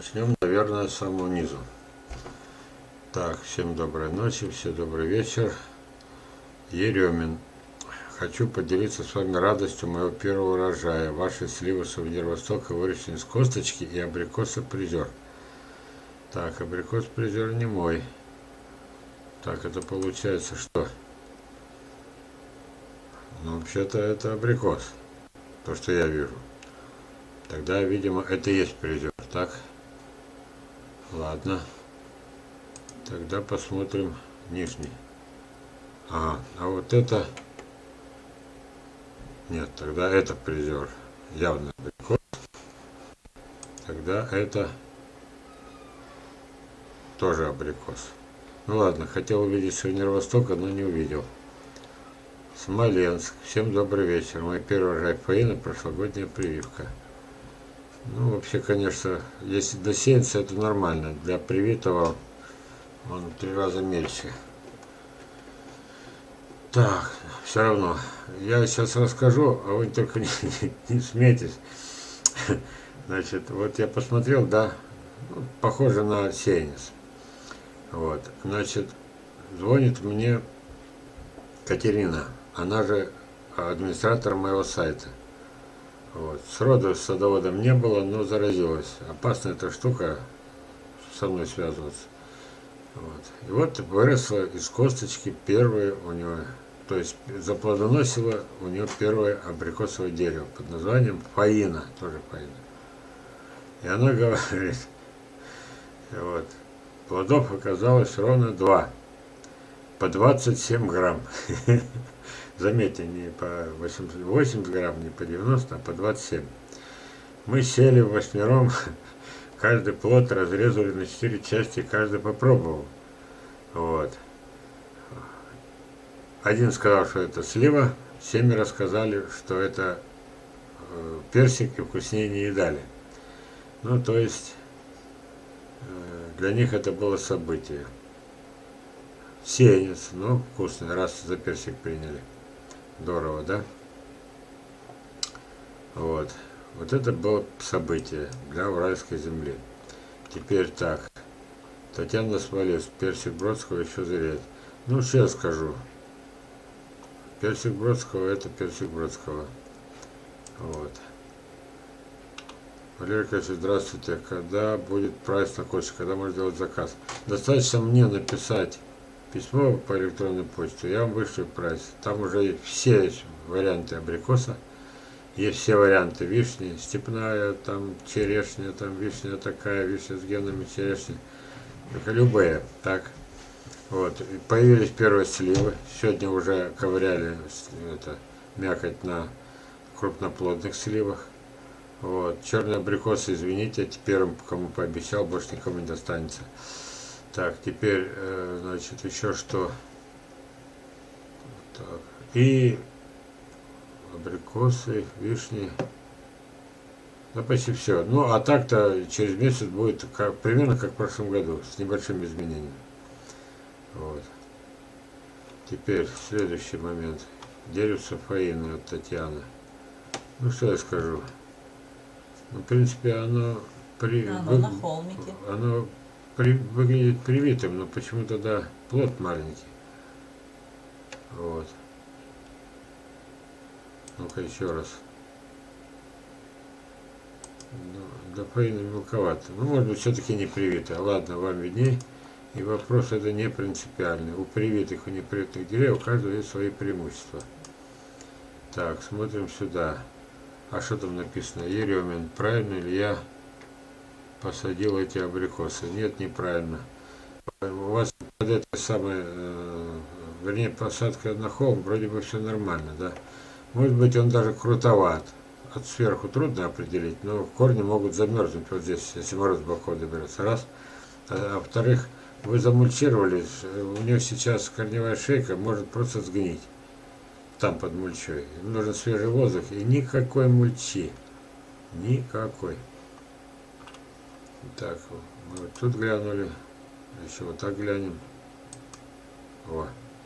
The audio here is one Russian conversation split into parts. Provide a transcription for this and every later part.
Начнем, наверное, с самого низу. Так, всем доброй ночи, всем добрый вечер. Еремин. Хочу поделиться с вами радостью моего первого урожая. Ваши сливы сувенир Востока выращены с косточки и абрикоса призер. Так, абрикос призер не мой. Так, это получается что? Ну, вообще-то это абрикос. То, что я вижу. Тогда, видимо, это и есть призер, так? Ладно. Тогда посмотрим нижний. Ага, а вот это... Нет, тогда это призер. Явно абрикос. Тогда это тоже абрикос. Ну ладно, хотел увидеть сувенир Востока, но не увидел. Смоленск. Всем добрый вечер. Мой первый урожай фаина, прошлогодняя прививка. Ну, вообще, конечно, если до сеянца, это нормально. Для привитого он в 3 раза мельче. Так, все равно. Я сейчас расскажу, а вы только не смейтесь. Значит, вот я посмотрел, да, ну, похоже на сеянец. Вот, значит, звонит мне Катерина, она же администратор моего сайта. Вот. Сроду с садоводом не было, но заразилась. Опасная эта штука, со мной связываться. Вот. И вот выросла из косточки первое у него, то есть заплодоносило у него первое абрикосовое дерево под названием фаина, тоже фаина. И она говорит, вот, плодов оказалось ровно 2, по 27 грамм. Заметьте, не по 80 грамм, не по 90, а по 27. Мы сели восьмером, каждый плод разрезали на 4 части, каждый попробовал. Вот. Один сказал, что это слива, 7 рассказали, что это персик и вкуснее не едали. Ну, то есть, для них это было событие. Сеянец, но вкусный, раз за персик приняли. Здорово, да? Вот. Вот это было событие для уральской земли. Теперь так. Татьяна Смолец, персик Бродского еще зреет. Ну, сейчас скажу. Персик Бродского это персик Бродского. Вот. Валерий Николаевич, здравствуйте. Когда будет прайс на косточку? Когда можно делать заказ? Достаточно мне написать письмо по электронной почте, я вам вышлю прайс. Там уже все варианты абрикоса, есть все варианты вишни, степная, там черешня, там вишня такая, вишня с генами черешни, только любые, так. Вот, и появились первые сливы, сегодня уже ковыряли это, мякоть на крупноплодных сливах. Вот, черные абрикосы, извините, первым, кому пообещал, больше никому не достанется. Так, теперь, значит, еще что. Так. И абрикосы, вишни. Ну, почти все. Ну, а так-то через месяц будет примерно как в прошлом году, с небольшими изменениями. Вот. Теперь следующий момент. Деревце фаина от Татьяны. Ну, что я скажу? Ну, в принципе, оно на холмике. Оно выглядит привитым, но почему тогда плод маленький. Вот. Ну-ка еще раз. Ну, до фаина мелковато. Ну, может быть, все-таки не привитое. Ладно, вам видней. И вопрос это не принципиальный. У привитых и непривитых деревьев у каждого есть свои преимущества. Так, смотрим сюда. А что там написано? Еремин, правильно ли я посадил эти абрикосы? Нет, неправильно. У вас под это самое, вернее, посадка на холм, вроде бы все нормально, да? Может быть, он даже крутоват. От сверху трудно определить, но корни могут замерзнуть вот здесь, если мороз боков доберется. Раз. А во-вторых, вы замульчировали, у него сейчас корневая шейка может просто сгнить. Там под мульчой. Им нужен свежий воздух и никакой мульчи. Никакой. Так, мы вот тут глянули. Еще вот так глянем. О.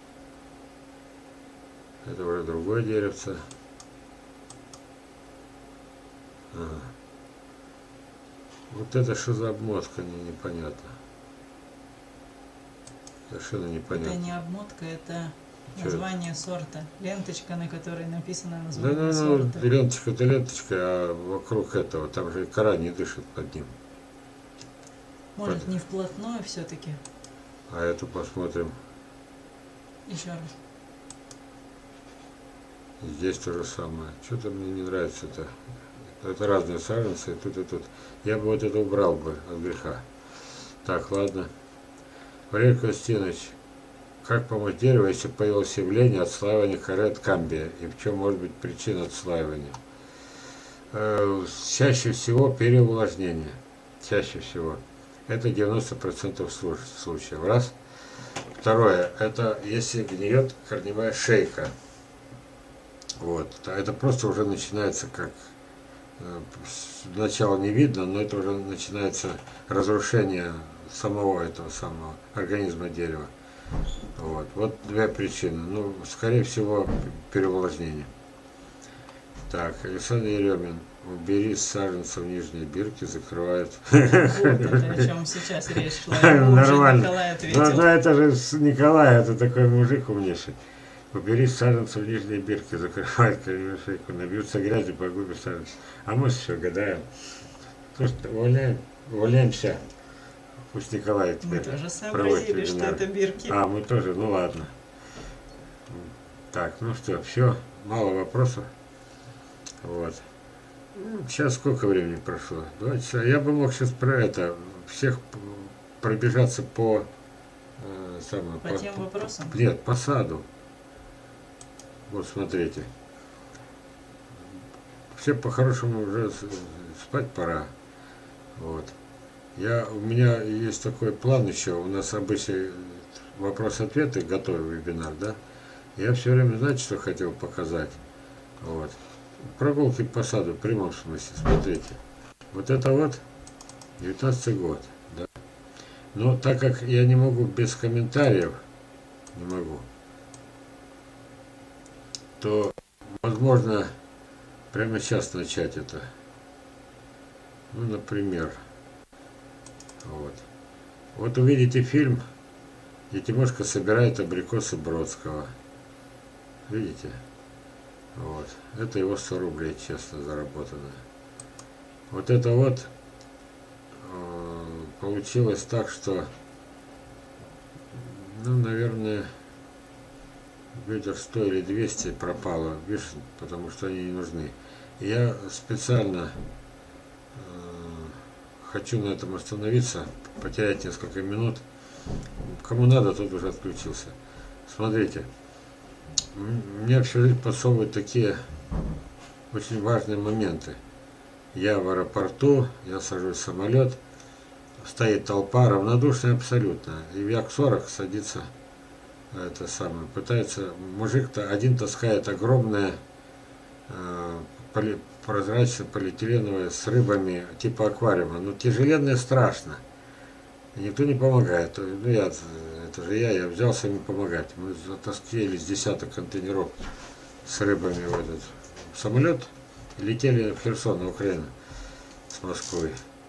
Это уже другое деревце. Ага. Вот это что за обмотка, непонятно. Совершенно непонятно. Это не обмотка, это Чё? название сорта. Ленточка, на которой написано Да, название ну, сорта. ленточка это ленточка, а вокруг этого, там же и кора не дышит под ним. Может, не вплотную все-таки? А эту посмотрим. Еще раз. Здесь то же самое. Что-то мне не нравится-то. Это разные саженцы, и тут, и тут. Я бы вот это убрал бы от греха. Так, ладно. Валерий Константинович, как помочь дереву, если появилось явление отслаивания коры от камбия? И в чем может быть причина отслаивания? Чаще всего переувлажнение. Чаще всего. Это 90% случаев. Раз. Второе. Это если гниет корневая шейка. Вот. Это просто уже начинается как... Сначала не видно, но это уже начинается разрушение самого этого самого организма дерева. Вот две причины. Ну, скорее всего, переувлажнение. Так, Александр Еремин. Убери с саженцев нижние бирки, закрывают. Вот это, о чем сейчас речь шла. Нормально. Николай ответил. Ну, это же с Николая, это такой мужик умнейший. Убери с саженцев нижние бирки, закрывают корневую шейку, набьются грязью, погубишь саженцы. А мы еще гадаем. Слушай, увольняемся. Пусть Николай Мы теперь тоже сообразили, что это бирки. А, мы тоже, ну ладно. Так, ну что, все, мало вопросов. Вот. Сейчас сколько времени прошло? 2 часа. Я бы мог сейчас про это всех пробежаться по тем вопросам? Нет, по саду. Вот смотрите. Все по-хорошему уже спать пора. Вот. У меня есть такой план еще. У нас обычно вопрос-ответы, готовый вебинар, да? Я все время, знаете, что хотел показать? Вот. Прогулки по саду в прямом смысле. Смотрите. Вот это вот 19 год. Да? Но так как я не могу без комментариев, не могу, то возможно прямо сейчас начать это. Ну, например. Вот увидите фильм, где Тимошка собирает абрикосы Бродского. Видите? Вот. Это его 100 рублей честно заработано. Вот это вот получилось так, что, ну, наверное, ветер 100 или 200 пропало вишен, потому что они не нужны. И я специально хочу на этом остановиться, потерять несколько минут. Кому надо, тот уже отключился. Смотрите. Мне все время подсовывают такие очень важные моменты. Я в аэропорту, я сажусь в самолет, стоит толпа, равнодушная абсолютно. И в Як-40 садится это самое, пытается, мужик-то один таскает огромное прозрачное полиэтиленовое с рыбами типа аквариума. Ну, тяжеленное страшно. И никто не помогает. Ну, это же я взялся им помогать. Мы затаскивали с десяток контейнеров с рыбами в этот самолет. Летели в Херсон, на Украину, с Москвы.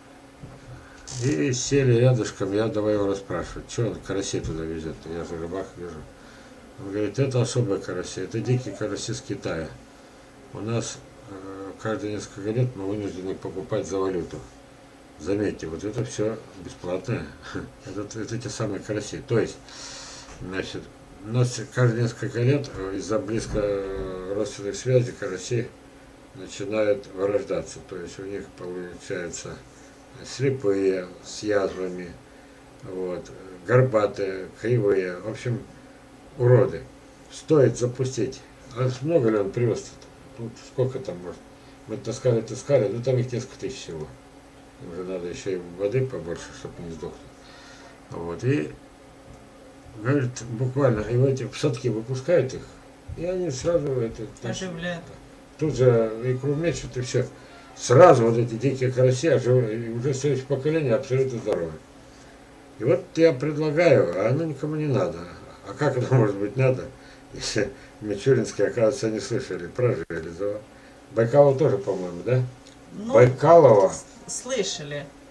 И сели рядышком, я давай его расспрашивать, что он карасей туда везет. Я же рыбак вижу. Он говорит, это особые караси, это дикие караси с Китая. У нас каждые несколько лет мы вынуждены покупать за валюту. Заметьте, вот это все бесплатное. Это те самые караси. То есть, значит, у нас каждые несколько лет из-за близко родственных связей караси начинают вырождаться. То есть у них получаются слепые, с язвами, вот, горбатые, кривые, в общем, уроды. Стоит запустить. А много ли он привез? Тут сколько там может? Мы таскали, ну там их несколько тысяч всего. Уже надо еще и воды побольше, чтобы не сдохнуть. Вот, и говорит, буквально, и в эти садки выпускают их, и они сразу это оживляют. Тут же икру мечут, и все. Сразу вот эти дикие караси уже следующее поколение абсолютно здоровое. И вот я предлагаю, а оно никому не надо. А как это может быть надо, если Мичуринские, оказывается, не слышали про железо. Байкалова тоже, по-моему, да? Ну, Байкалова. Слышали.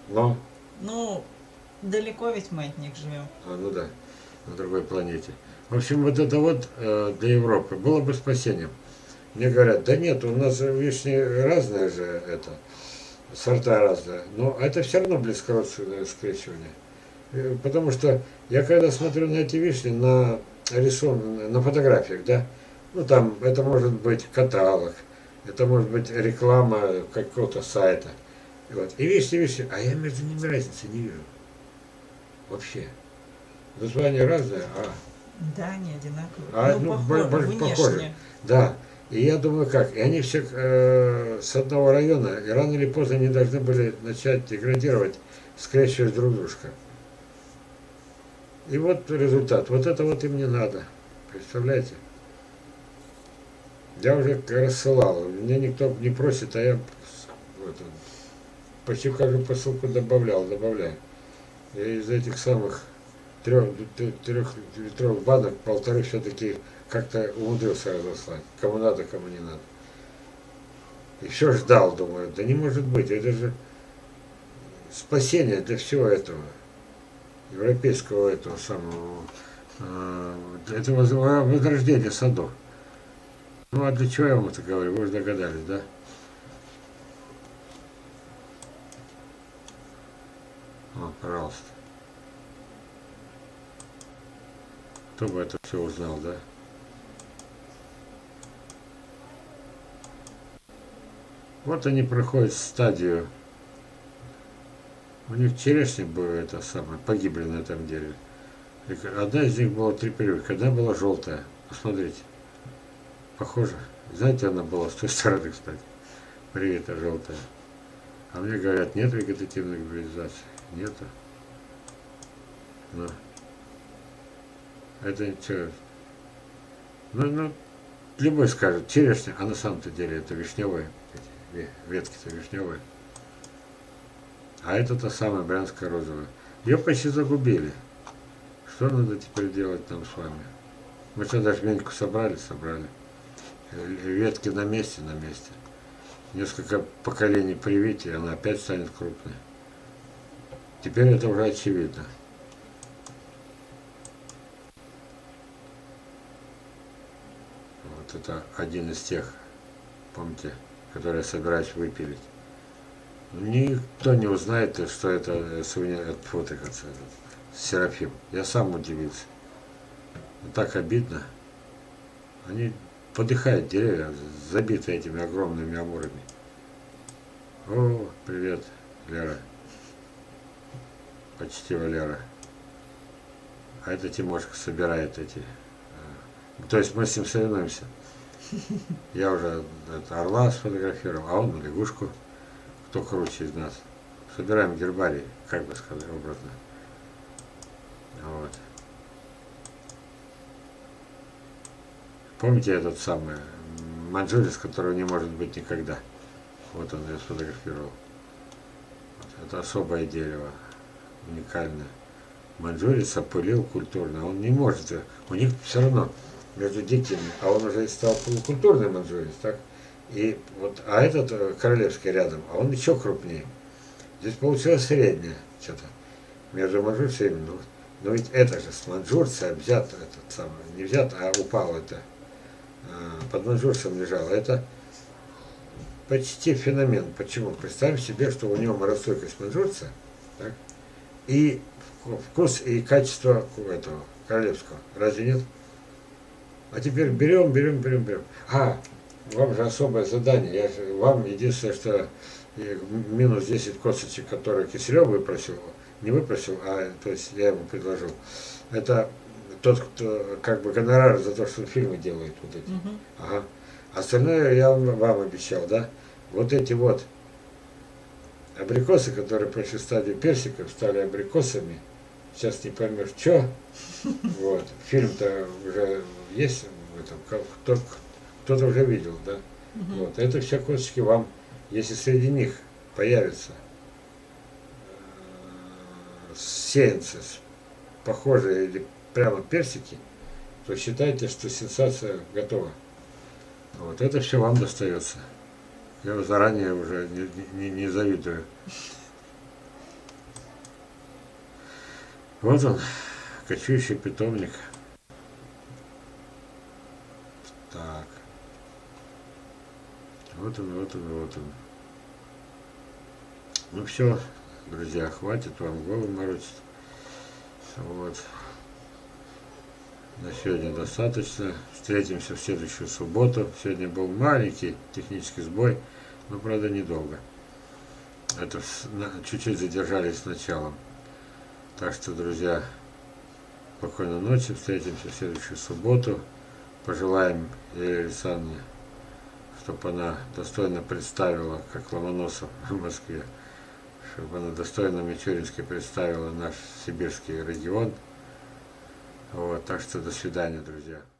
Но? Ну, далеко ведь мы от них живем. Ну да, на другой планете. В общем, вот это вот для Европы было бы спасением. Мне говорят, да нет, у нас же вишни разные же, это, сорта разные. Но это все равно близкородственное скрещивание. Потому что я когда смотрю на эти вишни, на на фотографиях, да, ну там это может быть каталог, это может быть реклама какого-то сайта. Вот. И вишни, а я между ними разницы не вижу. Вообще. Названия разные, Да, они одинаковые. ну, похожи. Внешне. Да. И я думаю, как? И они все с одного района, и рано или поздно они должны были начать деградировать, скрещивать друг дружка. И вот результат. Вот это вот им не надо. Представляете? Я уже рассылал. Мне никто не просит, а я вот, почти каждую посылку добавляю. Я из этих самых 3-литровых банок полторы все-таки как-то умудрился разослать. Кому надо, кому не надо. И все ждал, думаю, да не может быть, это же спасение для всего этого. Европейского этого самого, этого возрождения садов. Ну а для чего я вам это говорю, вы уже догадались, да? Пожалуйста. Кто бы это все узнал, да? Вот они проходят стадию. У них черешни были это самое, погибли на этом дереве. Одна из них была 3 прививки, одна была желтая. Посмотрите. Похоже. Знаете, она была с той стороны, кстати. Привита желтая. А мне говорят, нет вегетативной гибридизации. Нету. Но. Это ничего. Ну, любой скажет, черешня, а на самом-то деле это вишневые. Ветки-то вишневые. А это-то самая брянская розовая. Ее почти загубили. Что надо теперь делать нам с вами? Мы что, жменьку собрали? Ветки на месте. Несколько поколений привить, и она опять станет крупной. Теперь это уже очевидно. Вот это один из тех, помните, который я собираюсь выпилить. Никто не узнает, что это Серафим. Я сам удивился. Так обидно. Они подыхают, деревья, забиты этими огромными амурами. О, привет, Лера. Почти Валера. А это Тимошка собирает эти. То есть мы с ним соревнуемся. Я уже орла сфотографировал, а он лягушку. Кто круче из нас. Собираем гербарий, как бы сказать, образно. Вот. Помните этот самый маньчжурец, которого не может быть никогда? Вот он я сфотографировал. Вот. Это особое дерево, уникальное. Маньчжурец опылил культурно. Он не может, у них все равно между дикими, а он уже стал полукультурный маньчжурец, так? И вот, а этот королевский рядом, а он еще крупнее. Здесь получилось среднее что-то между маньчжурцами. Но ведь это же с маньчжурца взят этот самый, не взят, а упал это. Под маньчжурцем лежало. Это почти феномен. Почему? Представим себе, что у него морозостойкость маньчжурца, так? И вкус и качество этого королевского. Разве нет? А теперь берем. Вам же особое задание. Я же вам единственное, что минус 10 косточек, которые Киселев выпросил, не выпросил, а то есть я ему предложил. Это тот, кто как бы гонорар за то, что фильмы делает вот эти. Ага. Остальное я вам обещал, да? Вот эти вот абрикосы, которые прошли стадию персиков, стали абрикосами. Сейчас не поймешь, что. Вот. Фильм-то уже есть в этом. Кто-то уже видел, да? Вот. Это все косточки вам, если среди них появятся сеянцы, похожие или прямо персики, то считайте, что сенсация готова. Вот. Это все вам достается. Я заранее уже не завидую. Вот он, кочующий питомник. Так. Вот он, вот он, вот он. Ну все, друзья, хватит вам голову морочить. Вот. На сегодня достаточно. Встретимся в следующую субботу. Сегодня был маленький технический сбой, но, правда, недолго. Это чуть-чуть задержались с началом. Так что, друзья, спокойной ночи. Встретимся в следующую субботу. Пожелаем Елене Александровне, чтобы она достойно представила, как Ломоносов в Москве, чтобы она достойно Мичурински представила наш сибирский регион. Вот, так что до свидания, друзья.